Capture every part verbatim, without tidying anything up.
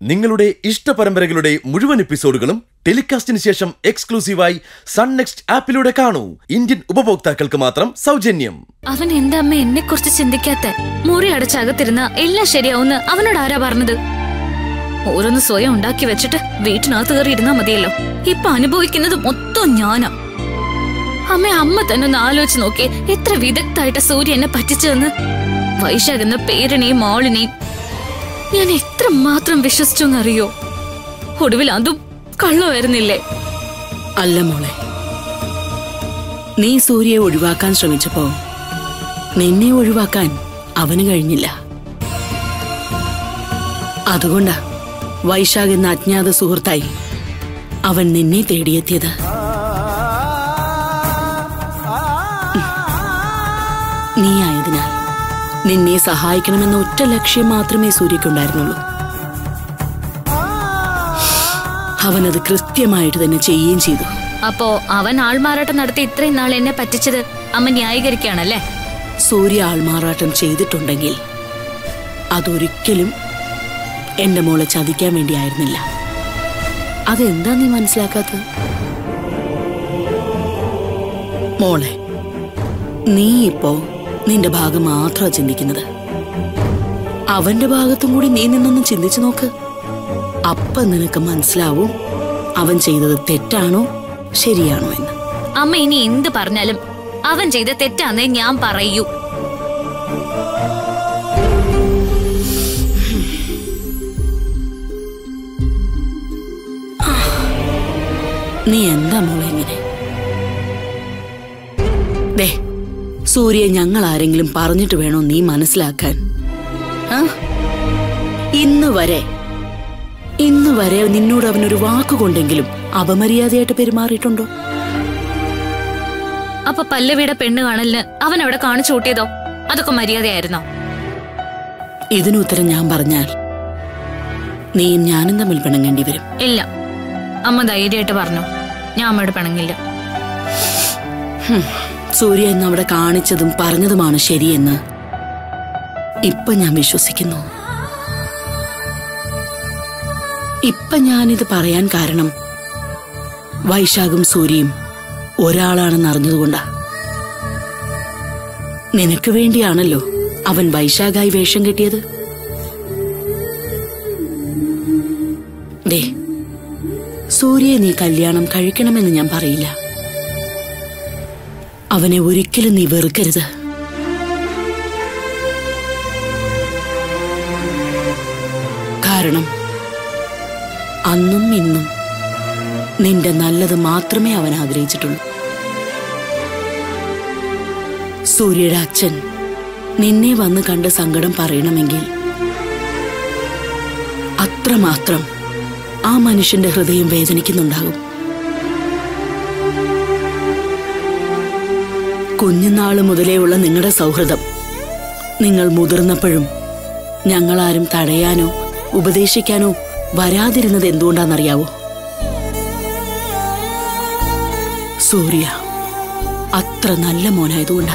നിങ്ങളുടെ ഇഷ്ട പരമ്പരകളുടെ മുഴുവൻ എപ്പിസോഡുകളും ടെലികാസ്റ്റിന് ശേഷം എക്സ്ക്ലൂസീവായി സൺ നെക്സ്റ്റ് ആപ്പിലൂടെ കാണൂ. ഇന്ത്യൻ ഉപഭോക്താക്കൾക്ക് മാത്രം സൗജന്യം. അവൻ എന്താ അമ്മ എന്നെ കുറിച്ച് ചിന്തിക്കാത്ത? മുറി അടച്ചകത്തിരുന്ന എല്ലാം ശരിയാവുന്ന അവനോട് ആരാ പറഞ്ഞത്? ഓരോന്ന് സ്വയം ഉണ്ടാക്കി വെച്ചിട്ട് വീട്ടിനകത്ത് കയറി ഇരുന്നാ മതിയല്ലോ. ഇപ്പൊ അനുഭവിക്കുന്നത് മൊത്തം ഞാനാ. അമ്മ അമ്മ തന്നെ ഒന്ന് ആലോചിച്ച് നോക്കിയേ, എത്ര വിദഗ്ധായിട്ട് സൂര്യ എന്നെ പറ്റിച്ചതെന്ന്. വൈശാഖ് എന്ന പേരിനെയും മാളിനെയും ഞാൻ എത്ര മാത്രം വിശ്വസിച്ചെന്നറിയോ? ഒടുവിൽ അതും കള്ളമായിരുന്നില്ലേ? അല്ല മോളെ, നീ സൂര്യയെ ഒഴിവാക്കാൻ ശ്രമിച്ചപ്പോ നിന്നെ ഒഴിവാക്കാൻ അവന് കഴിഞ്ഞില്ല. അതുകൊണ്ടാ വൈശാഖ് എന്ന അജ്ഞാത സുഹൃത്തായി അവൻ നിന്നെ തേടിയെത്തിയത്. നീ ആയതിനാൽ നിന്നെ സഹായിക്കണമെന്ന ഒറ്റ ലക്ഷ്യം മാത്രമേ സൂര്യക്കുണ്ടായിരുന്നുള്ളൂ. അവനത് കൃത്യമായിട്ട് തന്നെ ചെയ്യുകയും ചെയ്തു. അപ്പോ അവൻ ആൾമാറാട്ടം നടത്തി ഇത്രയും നാൾ എന്നെ പറ്റിച്ചത് അമ്മ ന്യായീകരിക്കുകയാണല്ലേ? സൂര്യ ആൾമാറാട്ടം ചെയ്തിട്ടുണ്ടെങ്കിൽ അതൊരിക്കലും എന്റെ മോളെ ചതിക്കാൻ വേണ്ടിയായിരുന്നില്ല. അതെന്താ നീ മനസ്സിലാക്കാത്തത്? മോളെ, നീ ഇപ്പോ നിന്റെ ഭാഗം മാത്രമാണ് ചിന്തിക്കുന്നത്. അവന്റെ ഭാഗത്തും കൂടി നീ നിന്നൊന്ന് ചിന്തിച്ചു നോക്ക്. അപ്പൊ നിനക്ക് മനസ്സിലാവും അവൻ ചെയ്തത് തെറ്റാണോ ശരിയാണോ എന്ന്. അമ്മ ഇനി എന്ത് പറഞ്ഞാലും അവൻ ചെയ്ത തെറ്റാന്നേ ഞാൻ പറയൂ. നീ എന്താ മോളെ ഇങ്ങനെ? ദേ, സൂര്യ ഞങ്ങൾ ആരെങ്കിലും പറഞ്ഞിട്ട് വേണോ നീ മനസ്സിലാക്കാൻ? ഇന്ന് വരെ ഇന്ന് വരെ നിന്നോട് അവനൊരു വാക്കുകൊണ്ടെങ്കിലും അപമര്യാദയായിട്ട് പെരുമാറിയിട്ടുണ്ടോ? അപ്പൊ പല്ലവിയുടെ പെണ്ണ് കാണലിന് അവൻ അവിടെ കാണിച്ചു കൂട്ടിയതോ? അതൊക്കെ മര്യാദയായിരുന്നോ? ഇതിനുത്തരം ഞാൻ പറഞ്ഞാൽ നീയും ഞാനും തമ്മിൽ പിണങ്ങേണ്ടി വരും. ഇല്ല, അമ്മ ധൈര്യമായിട്ട് പറഞ്ഞു, ഞാൻ അമ്മയോട് പിണങ്ങില്ല. സൂര്യ എന്ന് അവിടെ കാണിച്ചതും പറഞ്ഞതുമാണ് ശരിയെന്ന് ഇപ്പൊ ഞാൻ വിശ്വസിക്കുന്നു. ഇപ്പൊ ഞാനിത് പറയാൻ കാരണം വൈശാഖും സൂര്യയും ഒരാളാണെന്ന് അറിഞ്ഞതുകൊണ്ടാ. നിനക്ക് വേണ്ടിയാണല്ലോ അവൻ വൈശാഖായി വേഷം കെട്ടിയത്. ദേ, സൂര്യയെ നീ കല്യാണം കഴിക്കണമെന്ന് ഞാൻ പറയില്ല. അവനെ ഒരിക്കലും നീ വെറുക്കരുത്. കാരണം അന്നും ഇന്നും നിന്റെ നല്ലത് മാത്രമേ അവൻ ആഗ്രഹിച്ചിട്ടുള്ളൂ. സൂര്യയുടെ അച്ഛൻ നിന്നെ വന്ന് കണ്ട് സങ്കടം പറയണമെങ്കിൽ അത്രമാത്രം ആ മനുഷ്യന്റെ ഹൃദയം വേദനിക്കുന്നുണ്ടാകും. കുഞ്ഞുനാള് മുതലേയുള്ള നിങ്ങളുടെ സൗഹൃദം നിങ്ങൾ മുതിർന്നപ്പോഴും ഞങ്ങളാരും തടയാനോ ഉപദേശിക്കാനോ വരാതിരുന്നത് എന്തുകൊണ്ടാണെന്നറിയാവോ? സൂര്യ അത്ര നല്ല മോനായതുകൊണ്ടാ.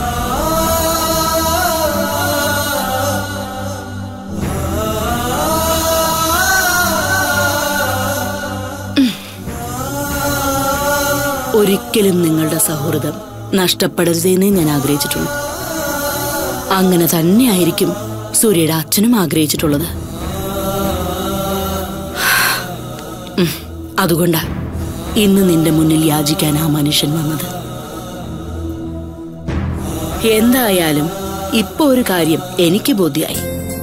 ഒരിക്കലും നിങ്ങളുടെ സൗഹൃദം നഷ്ടപ്പെടരുതെന്നേ ഞാൻ ആഗ്രഹിച്ചിട്ടുള്ളൂ. അങ്ങനെ തന്നെയായിരിക്കും സൂര്യയുടെ അച്ഛനും ആഗ്രഹിച്ചിട്ടുള്ളത്. അതുകൊണ്ടാ ഇന്ന് നിന്റെ മുന്നിൽ യാചിക്കാൻ ആ മനുഷ്യൻ വന്നത്. എന്തായാലും ഇപ്പൊ ഒരു കാര്യം എനിക്ക് ബോധ്യായി.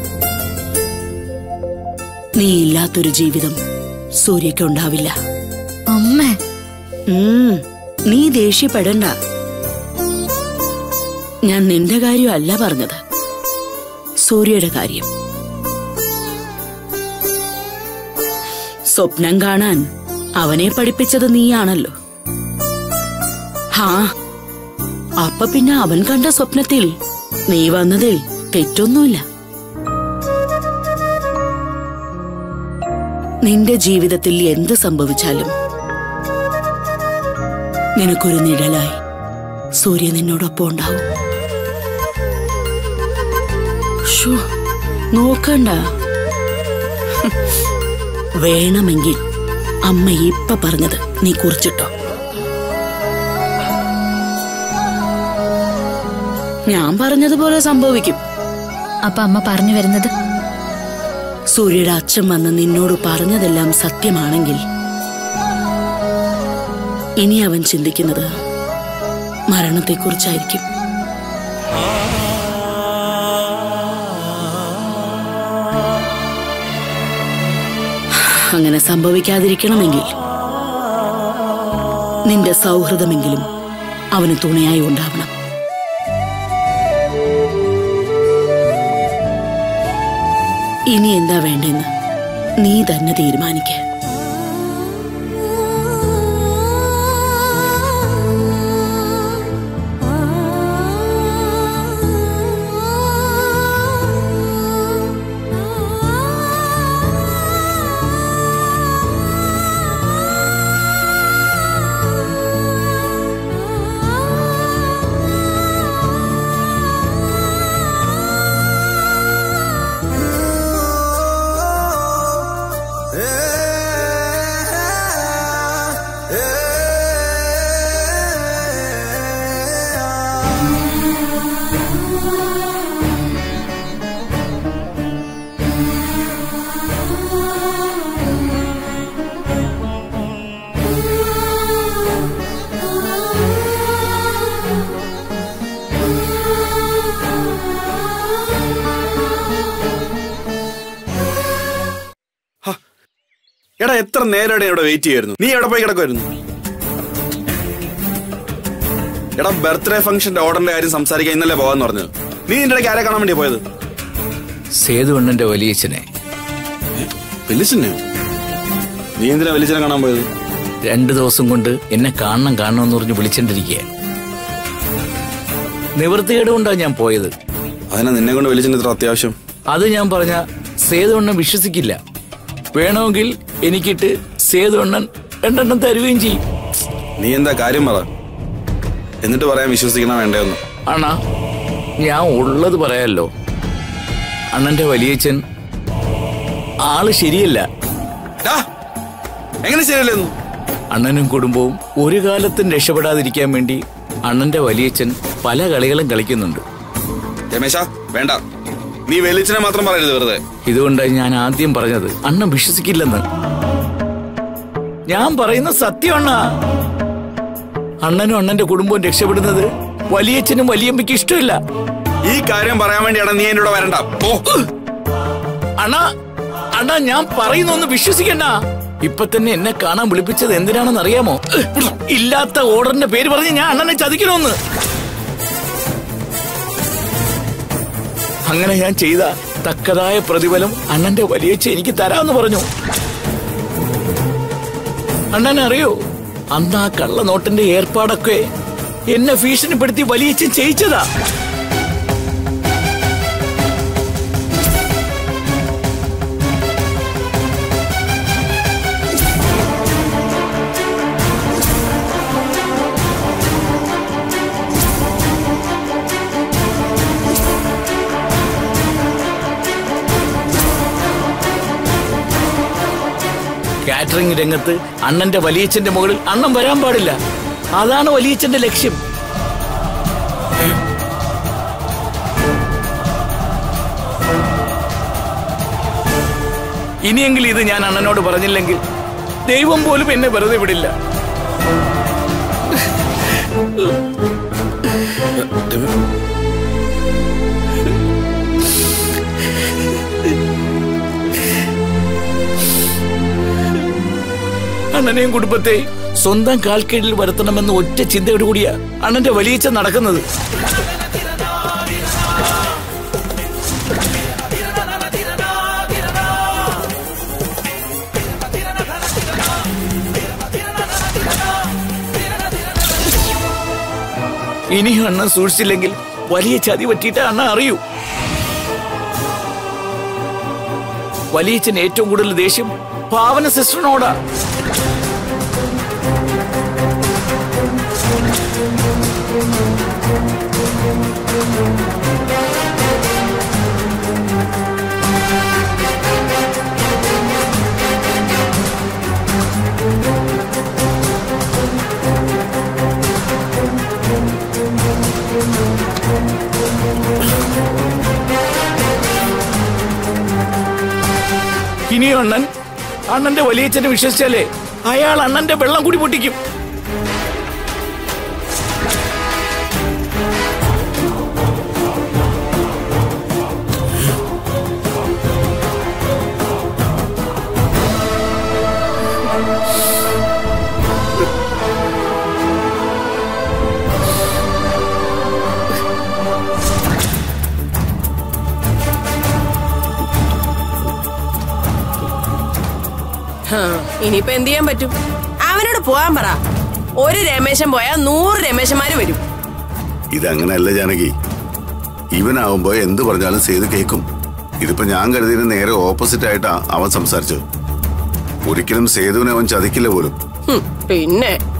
നീ ഇല്ലാത്തൊരു ജീവിതം സൂര്യക്കുണ്ടാവില്ല. അമ്മേ, നീ ദേഷ്യപ്പെടണ്ട. ഞാൻ നിന്റെ കാര്യമല്ല പറഞ്ഞത്, സൂര്യയുടെ കാര്യം. സ്വപ്നം കാണാൻ അവനെ പഠിപ്പിച്ചത് നീയാണല്ലോ. ഹാ, അപ്പൊ പിന്നെ അവൻ കണ്ട സ്വപ്നത്തിൽ നീ വന്നതിൽ തെറ്റൊന്നുമില്ല. നിന്റെ ജീവിതത്തിൽ എന്ത് സംഭവിച്ചാലും നിനക്കൊരു നിഴലായി സൂര്യ നിന്നോടൊപ്പം ഉണ്ടാവും. നോക്കണ്ട, വേണമെങ്കിൽ അമ്മ ഇപ്പൊ പറഞ്ഞത് നീ കുറിച്ചിട്ടോ. ഞാൻ പറഞ്ഞതുപോലെ സംഭവിക്കും. അപ്പൊ അമ്മ പറഞ്ഞു വരുന്നത് സൂര്യയുടെ അച്ഛൻ വന്ന് നിന്നോട് പറഞ്ഞതെല്ലാം സത്യമാണെങ്കിൽ ഇനി അവൻ ചിന്തിക്കുന്നത് മരണത്തെക്കുറിച്ചായിരിക്കും. അങ്ങനെ സംഭവിക്കാതിരിക്കണമെങ്കിൽ നിന്റെ സൗഹൃദമെങ്കിലും അവന് തുണയായി ഉണ്ടാവണം. ഇനി എന്താ വേണ്ടെന്ന് നീ തന്നെ തീരുമാനിക്ക. എടാ എത്ര നേരം ഇവിടെ വെയിറ്റ് ചെയ്യായിരുന്നു. നീ എവിടെ പോയി കിടക്കുമായിരുന്നു? എടാ ബർത്ത്ഡേ ഫംഗ്ഷന്റെ ഓർഡറിന്റെ കാര്യം സംസാരിക്കാൻ ഇന്നലെ പോകാന്ന് പറഞ്ഞത്. നീ നിന്റെ ഇടയ്ക്ക് ആരെ കാണാൻ വേണ്ടിയാ പോയത്? സേതുവണ്ണന്റെ വലിയച്ഛനെ. വലിയച്ഛനെ? നീ എന്തിനാ വലിയച്ഛനെ കാണാൻ പോയത്? രണ്ടു ദിവസം കൊണ്ട് എന്നെ കാണണം കാണണമെന്ന് പറഞ്ഞ് വിളിച്ചോണ്ടിരിക്കുക. നിവൃത്തികേട് കൊണ്ടാണ് ഞാൻ പോയത്. അതിനാ നിന്നെ കൊണ്ട് വലിയച്ഛന് ഇത്ര അത്യാവശ്യം? അത് ഞാൻ പറഞ്ഞ സേതുവണ്ണൻ വിശ്വസിക്കില്ല. വേണമെങ്കിൽ എനിക്കിട്ട് സേതുവണ്ണൻ രണ്ടെണ്ണം തരുകയും ചെയ്യും. നീ എന്താ കാര്യം പറ, എന്നിട്ട് പറയാൻ വിശ്വസിക്കണ വേണ്ടെന്ന്. അണ്ണാ ഞാൻ ഉള്ളത് പറയാലോ. അണ്ണന്റെ വലിയച്ഛൻ ആള് ശരിയല്ല. എങ്ങനെ ശരിയല്ലെന്നു? അണ്ണനും കുടുംബവും ഒരു കാലത്തും രക്ഷപ്പെടാതിരിക്കാൻ വേണ്ടി അണ്ണന്റെ വലിയച്ഛൻ പല കളികളും കളിക്കുന്നുണ്ട്. രമേശ വേണ്ട, നീ വലിയച്ഛനെ മാത്രം പറയരുത് വെറുതെ. ഇതുകൊണ്ടാണ് ഞാൻ ആദ്യം പറഞ്ഞത് അണ്ണൻ വിശ്വസിക്കില്ലെന്ന്. ഞാൻ പറയുന്ന സത്യം അണ്ണാ. അണ്ണനും അണ്ണന്റെ കുടുംബവും രക്ഷപ്പെടുന്നത് വലിയച്ഛനും വലിയമ്മയ്ക്ക് ഇഷ്ടമില്ല. ഈ കാര്യം പറയാൻ വേണ്ടിയാണ് നീ എന്നോട് വരണ്ട. അണ്ണാ അണ്ണാ ഞാൻ പറയുന്നൊന്ന് വിശ്വസിക്കണ്ട. ഇപ്പൊ തന്നെ എന്നെ കാണാൻ വിളിപ്പിച്ചത് എന്തിനാണെന്ന് അറിയാമോ? ഇല്ലാത്ത ഓർഡറിന്റെ പേര് പറഞ്ഞ് ഞാൻ അണ്ണനെ ചതിക്കണമെന്ന്. അങ്ങനെ ഞാൻ ചെയ്ത തക്കതായ പ്രതിഫലം അണ്ണന്റെ വലിയച്ഛൻ എനിക്ക് തരാമെന്ന് പറഞ്ഞു. അണ്ണൻ അറിയോ, അന്ന് ആ കള്ളനോട്ടിന്റെ ഏർപ്പാടൊക്കെ എന്നെ ഭീഷണിപ്പെടുത്തി വലിയച്ഛൻ ചെയ്യിച്ചതാ. കാറ്ററിംഗ് രംഗത്ത് അണ്ണന്റെ വലിയച്ഛന്റെ മുകളിൽ അണ്ണൻ വരാൻ പാടില്ല. അതാണ് വലിയച്ഛന്റെ ലക്ഷ്യം. ഇനിയെങ്കിലും ഇത് ഞാൻ അണ്ണനോട് പറഞ്ഞില്ലെങ്കിൽ ദൈവം പോലും എന്നെ വെറുതെ വിടില്ല. അണ്ണനെയും കുടുംബത്തെയും സ്വന്തം കാൽക്കീഴിൽ വരുത്തണമെന്ന് ഒറ്റ ചിന്തയോട് കൂടിയാ അണ്ണന്റെ വലിയച്ഛൻ നടക്കുന്നത്. ഇനി അണ്ണൻ സൂക്ഷിച്ചില്ലെങ്കിൽ വലിയ ചതി പറ്റിയിട്ട് അണ്ണൻ അറിയൂ. വലിയച്ഛൻ ഏറ്റവും കൂടുതൽ ദേഷ്യം ഭാവന സിസ്റ്ററിനോടാ. ഇനിയും അണ്ണൻ അണ്ണന്റെ വലിയച്ഛനെ വിശ്വസിച്ചാലേ അയാൾ അണ്ണന്റെ വെള്ളം കൂടി പൊട്ടിക്കും. ഇനിയിപ്പോ എന്ത് ചെയ്യാൻ പറ്റും? അവനോട് പോകാൻ പറ. ഒരു രമേശൻ പോയാൽ നൂറ് രമേശന്മാര് വരും. ഇതങ്ങനല്ല ജാനകി. ഇവനാവുമ്പോ എന്ത് പറഞ്ഞാലും സേതു കേൾക്കും. ഇതിപ്പോ ഞാൻ കരുതിന് നേരെ ഓപ്പോസിറ്റ് ആയിട്ടാ അവൻ സംസാരിച്ചത്. ഒരിക്കലും സേതുവിനെ അവൻ ചതിക്കില്ല പോലും. പിന്നെ